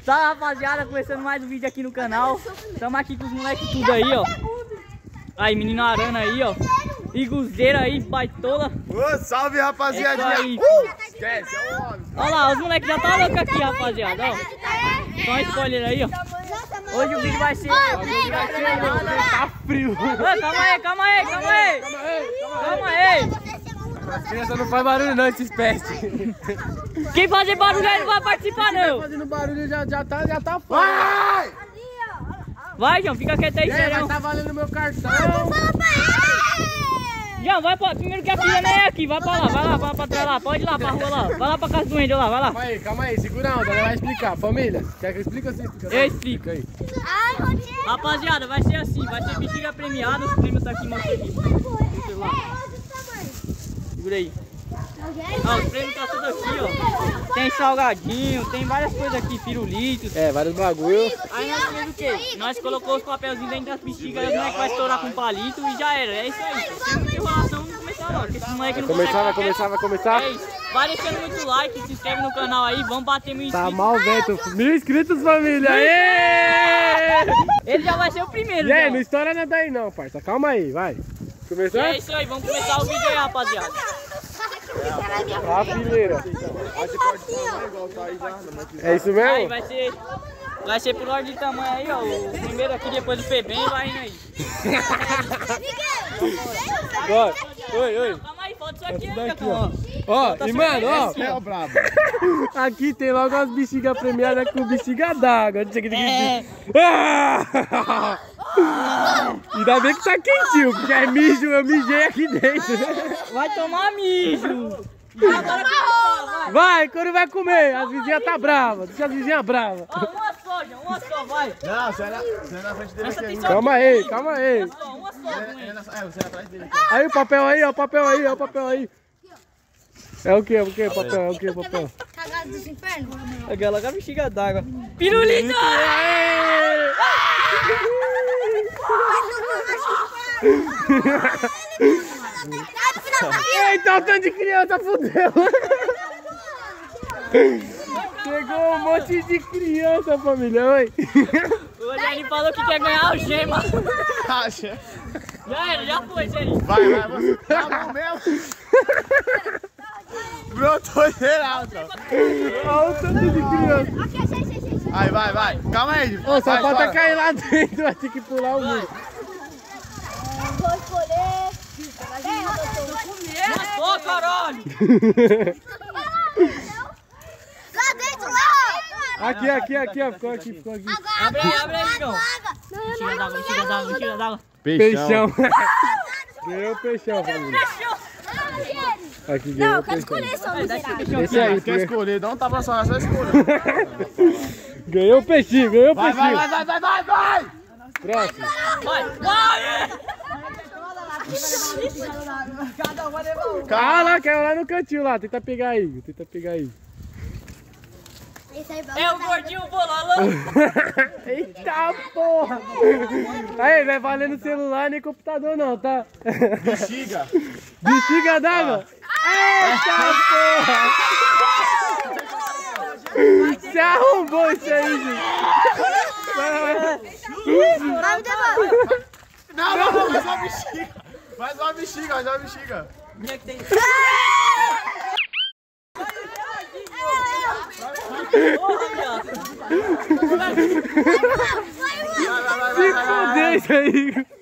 Tá, rapaziada, começando mais um vídeo aqui no canal. Tamo aqui com os moleques tudo aí, ó. Aí, menino Arana aí, ó. Iguzeira aí, baitola. Ô, salve, rapaziada. Aí. Esquece, é o homem. Olha lá, os moleques já tá loucos aqui, rapaziada, ó. Só um spoiler aí, ó. Hoje o vídeo vai ser... Tá frio. Ô, calma aí. As crianças não fazem barulho não, esses pestes. Quem fazer barulho aí não vai participar, não. Fazendo barulho já tá fora. Vai! Vai, João, fica quieto aí, Vai tá valendo meu cartão. João, vai pra... Primeiro que a filha não é aqui, vai pra lá, pra trás lá, pode ir lá pra rua lá. Vai lá pra casa do Ender lá, vai lá. Calma aí, segura a onda, ela vai explicar. Família, quer que eu explique ou você explica? Eu explico aí. Rapaziada, vai ser assim, vai ser bexiga premiada, os prêmios tá aqui, mostra aqui. Segura aí. Ó, os prêmios tá tudo aqui, ó. Tem salgadinho, tem várias coisas aqui, pirulitos. É, vários bagulho. Aí nós fizemos o quê? Nós colocamos os papelzinhos dentro das bexigas, os moleques vai estourar com palito e já era. É isso aí. Sem muita enrolação não começar não, porque esses moleques não Vai começar. É isso. Vai deixando muito like, se inscreve no canal aí, vamos bater 1.000 inscritos. Tá mal, velho. 1.000 inscritos, família. Aê! Ele já vai ser o primeiro. E aí, não estoura nada aí não, parça. Calma aí, vai. Começou? É isso aí, vamos começar o vídeo aí, rapaziada. A fileira. É isso mesmo? Aí vai ser por ordem de tamanho aí, ó. O primeiro aqui, depois o Febem, vai indo aí. Bora. Oi. Calma aí, falta isso aqui ainda, ó. Ó, e mano, ó. É o brabo. Aqui tem logo as bexigas premiadas com bexiga d'água. Ainda bem que tá quentinho, porque é mijo, eu mijei aqui dentro. Vai tomar mijo. Vai, quando vai comer, as vizinhas tá bravas, deixa as vizinhas bravas. Ó, uma só, vai. Não, você é na frente dele aqui. Calma aí. Uma só, Você é atrás dele. Aí o papel aí, ó, o papel aí. É o que, papel? Cagado dos infernos. Aquela com a bexiga d'água. Pirulito! Eita, o tanto de criança, fudeu! Chegou um monte de criança, família, oi! O Rogério falou que quer ganhar algema. Acha? Já foi, Rogério. Vai, você tá bom mesmo? Brotou geral, ó. Olha o tanto de criança. Aí, vai. Calma aí. Ô, só falta cair lá dentro, vai ter que pular o muro. Vou escolher. Ô, caralho! Lá dentro, lá! Aqui, ó. Ficou aqui. Abre aí, João. Bexiga d'água. Peixão. Ganhou o peixão, família. Aqui, Não, eu quero escolher só, miserável. Esse aí, Quer escolher? Dá um tapa na sua, só escolha. Ganhou o peixinho, Vai! Próximo. Vai! Caiu lá no cantinho lá, tenta pegar aí. É o gordinho bololô. Eita porra! Aí, não é valendo celular nem computador não, tá? Bexiga. Bexiga d'água? Eita porra! Se arrombou isso aí, gente! Vai me devolver. Não, faz uma bexiga. Faz uma bexiga. Onde é que tem? Se fudeu isso aí!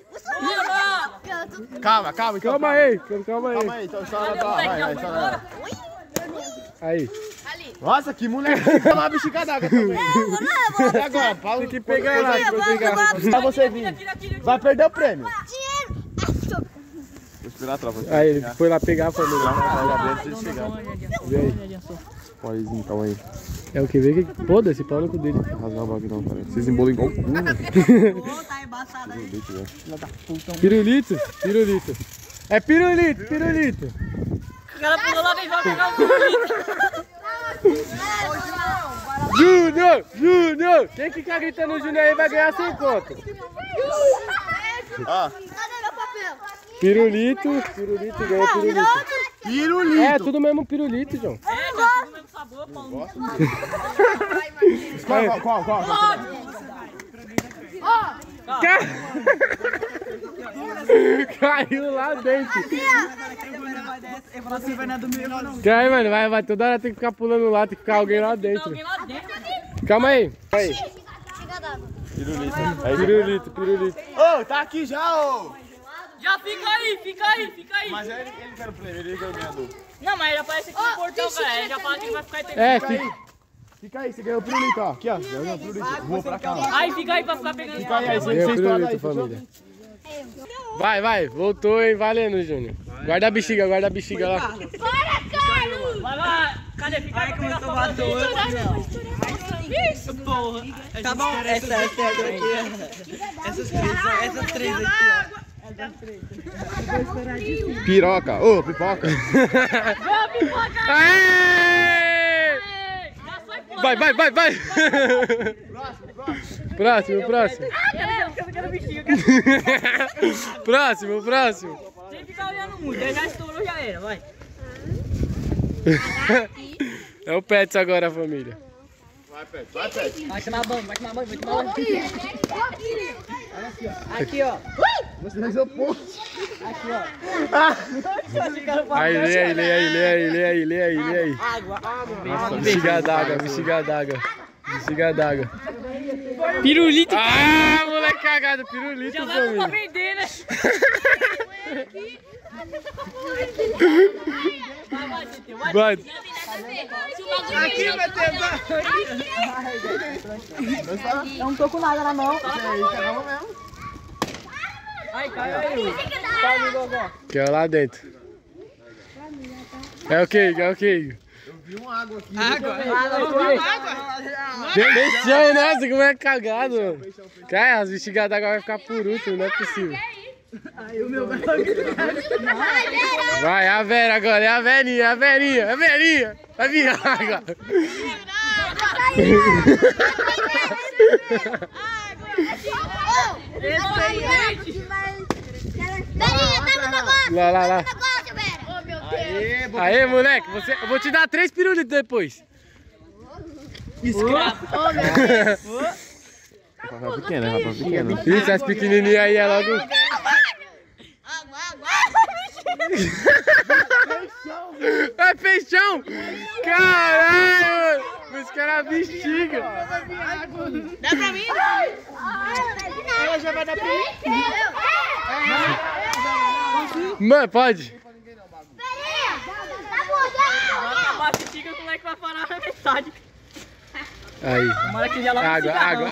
Calma aí. Então vai. Aí. Nossa, que moleque. Uma bexiga d'água também. E agora, Paulo? Tem que pegar ela. Pra você vir. Vai perder o prêmio. Dinheiro. Vou esperar a tropa. Aí, ele foi lá pegar a família. Vê aí. Paulinho, calma aí. É o que vê que... Pô, desse pau no cu dele. Rasgar o bagulho não, cara. Vocês embolam igual o cu. Tá embaçado aí. Pirulito. É pirulito. O cara pulou lá dentro, vai pegar o pirulito. Júnior! Quem que tá gritando Júnior aí vai ganhar 100 conto. Ó. Cadê meu papel? Pirulito, ganhou pirulito. Pirulito. É, tudo mesmo pirulito, João. É, cara, tudo mesmo sabor. Qual? Caiu lá dentro. Cai, mano, vai toda hora tem que ficar pulando lá, tem que ficar alguém lá dentro. Calma aí. Pirulito. Ô, tá aqui já, ô. Já fica aí. Mas ele não quer o prêmio, ele ganhou. Não, mas ele aparece aqui no portão, cara. Ele já fala que ele vai ficar aí. Fica aí, você ganhou o pirulito, ó. Aqui, ó. Ganhou o pirulito. Vou pra cá, ó. Aí, fica aí pra ficar pegando. Fica aí, Ganhou vocês estão aí, família. Vai, voltou, hein, valendo, Júnior. Guarda a bexiga lá. Bora, Carlos! Vai lá, cadê? Fica aí comigo. Isso, porra. Tá bom, essas três aqui, ó. Piroca, ô, pipoca. Boa, pipoca! Aê! Já sai fora. Vai. Próximo. Eu quero bichinho. Próximo. Sem ficar olhando muito, ele já estourou, já era, vai. É o Pets agora, família. Vai, Pet. Vai tomar banho. Aqui, ó. Você vai ser o ponto. Aí, lê aí. Água. Bexiga d'água. Pirulito. Ah, moleque cagado, pirulito, Já leva pra família. vender, né? Vai. Aqui vai ter. Eu não tô com nada na mão. Ai, caiu aí. Que é lá dentro. É o que? Eu vi uma água aqui. Peixão, nossa, como é cagado, mano. Cara, as bexigas d'água vai ficar por último, não é possível. Vai, a Vera agora, é a Verinha. Vai vir água. Lá. Aê, moleque, eu vou te dar 3 pirulitos depois. Rapaz pequeno. Isso, as pequenininhas aí é logo... É peixão! Caralho! Os caras bexiga! Dá pra mim? Ela já vai dar pra mim? Mano, pode? A bexiga, o moleque vai parar na metade. Aí. Tomara que já logo Água.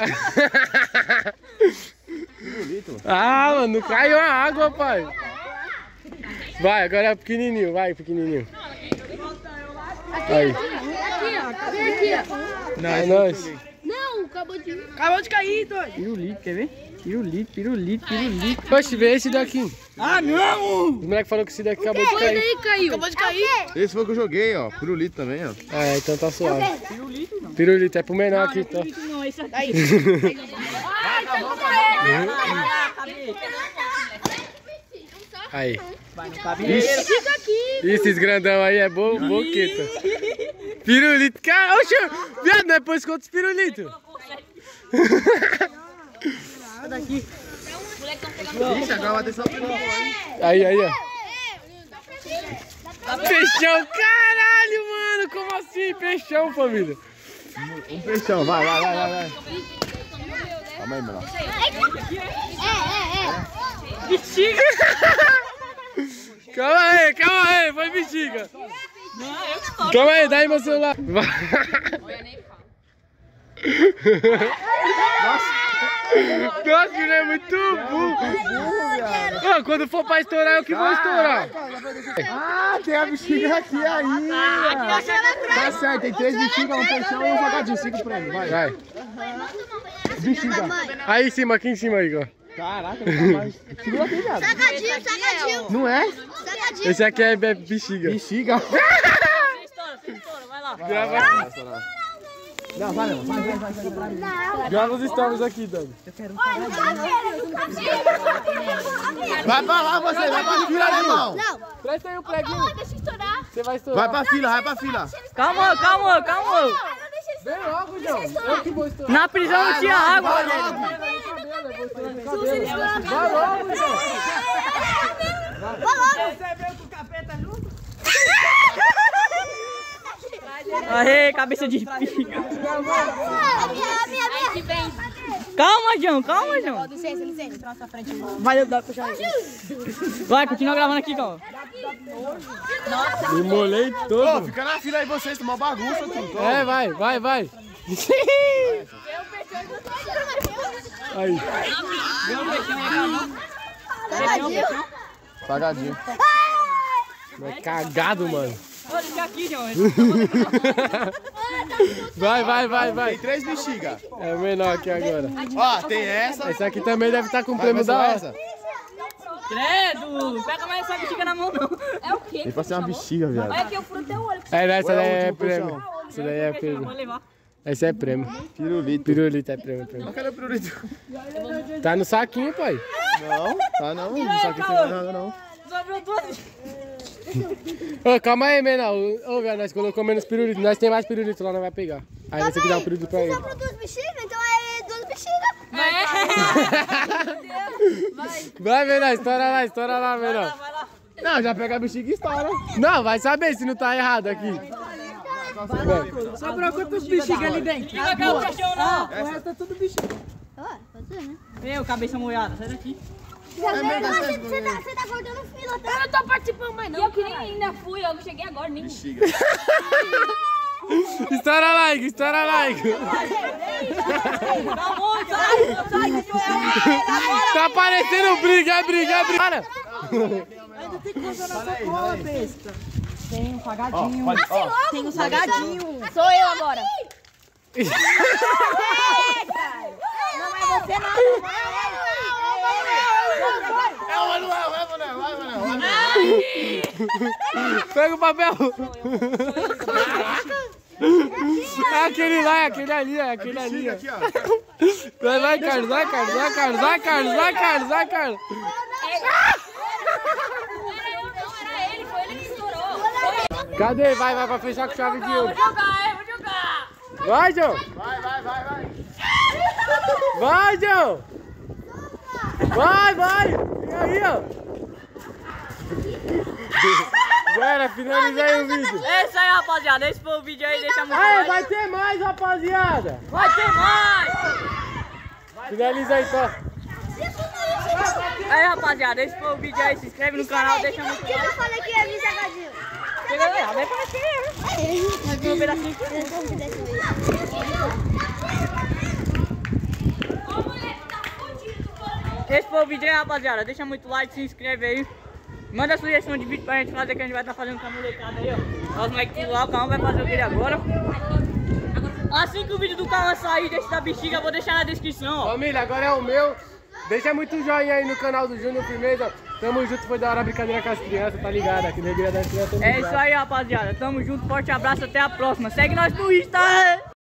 Ah, mano, não caiu a água, pai. Vai, agora é o pequenininho, pequenininho. Aí. Aqui, ó. Não, é nóis. Não, acabou de... Acabou de cair, doido. Pirulito, quer ver? Pirulito. Oxe, vê esse daqui. Ah, não! O moleque falou que esse daqui acabou de cair. Caiu. Acabou de cair. Esse foi o que eu joguei, ó. Pirulito também, ó. É, então tá suave. Pirulito, é pro menor aqui, tá? Não, esse aqui. Aí. Aí. Vai no cabelo. Fica aqui. Esses grandão aí é boqueta. Pirulito, cara, oxe, viado, depois conta os pirulitos. Ixi, agora vai ter só pirulito. Aí, ó. Peixão, caralho, mano, como assim? Peixão, família. Um peixão, vai. Calma aí, menor. Bexiga. Calma aí, foi bexiga. Não, eu que toco. Calma aí, dá aí meu celular. Vai. Nossa, ele é muito burro. Não, quando for pra estourar, eu que vou estourar. Ah, tem a bexiga aqui ainda. Tá certo, tem 3 bexigas, um peixão e um jogadinho. 5 prêmios, vai. Bexiga. Aí em cima, aqui em cima aí, ó. Caraca, não tá mais. Segura aqui, viado. Sagadinho. Não é? Sagadinho. Esse aqui é bexiga. Bexiga. Você estoura, vai lá. Não, vai. Grava os stories aqui, Dani. Vai pra lá, você. Vai pra tirar, irmão. Não. Presta aí o preguinho. Deixa eu estourar. Você vai estourar. Vai pra fila, vai pra fila. Calma, calma, calma. Vem logo, João. Eu que vou estourar. Na prisão não tinha água, vai Rogério. logo. Vai logo, João. Você veio com o capeta junto? Aê, cabeça de pica. Calma, João, calma, João. Licença. Valeu, dá pra puxar aqui. Vai, continua gravando aqui, calma. Me molhei todo. Ô, fica na fila aí vocês, tomar bagunça, tudo. É, vai. Aí. Pagadinho. É cagado, mano. Vou deixar aqui, João. Vai. Tem 3 bexigas. É o menor aqui agora. Ó, tem essa. Esse aqui também deve estar com Vai, prêmio vai da essa. hora. Credo, pega mais essa bexiga na mão, não. É o quê? Ele pode ser uma bexiga, viado. Olha aqui, o fruto é o olho. Essa daí é último prêmio. puxão. Essa daí é Vou prêmio. levar. Esse é prêmio. Pirulito. Pirulito é prêmio. Cadê o pirulito? Tá no saquinho, pai. Não, tá não. Isso aqui não tem mais nada, não. Sobrou duas. Ô, calma aí, menor. Ô, velho, nós colocamos menos pirulito. Nós tem mais pirulito lá, nós vai pegar. Aí você que dá um pirulito pra ele. Só por 2 bexigas, então é 2 bexigas. Vai, menor, estoura lá, menor. Vai lá. Não, já pega a bexiga e estoura. Não, vai saber se não tá errado aqui. Sobrou quantos bexigas ali dentro? Não vai cair o caixão, não. O resto é tudo bexiga. Meu, cabeça molhada, sai daqui. Você tá cortando fila, tá? Eu não tô participando mais, não. Eu que nem ainda fui, eu cheguei agora, nem. Bexiga. Estoura like. Tá bom, sai. Tá parecendo briga. Para. Ainda tem coisa na sacola, besta. Tem um salgadinho. Ó, Tem um salgadinho. Sou eu agora. Não é você, não. É o Manuel, vai, Manuel. Pega o papel. É aquele lá, é aquele ali. Bexiga aqui, ó. Vai, Carlos. Era ele, foi ele que estourou. Cadê? Vai pra fechar com chave de ouro. Vou jogar. Vai, João. Vai. Vai, João. Vai. E aí, ó. Já era, finaliza aí o vídeo. É isso aí, rapaziada. Esse foi o vídeo aí, deixa muito Aí, like. vai ter mais, rapaziada. Vai ter mais. Finaliza aí, então. Aí, rapaziada, esse foi o vídeo aí. Se inscreve no canal, deixa muito like. Eu falei que ia vir salgadinho. Chega aí, vem pra aqui. Vai vir um pedacinho aqui. Esse foi o vídeo aí, rapaziada. Deixa muito like, se inscreve aí. Manda sugestão de vídeo pra gente fazer, que a gente vai estar fazendo com a molecada aí, ó. Os moleques tudo lá, o Cauã vai fazer o dele agora. Assim que o vídeo do Cauã sair desse da bexiga, eu vou deixar na descrição, ó. Família, agora é o meu. Deixa muito joinha aí no canal do Júnior Firmeza. Tamo junto, foi da hora a brincadeira com as crianças, tá ligado? Aqui na Igreja das Crianças. É isso aí, rapaziada. Tamo junto, forte abraço, até a próxima. Segue nós no Insta.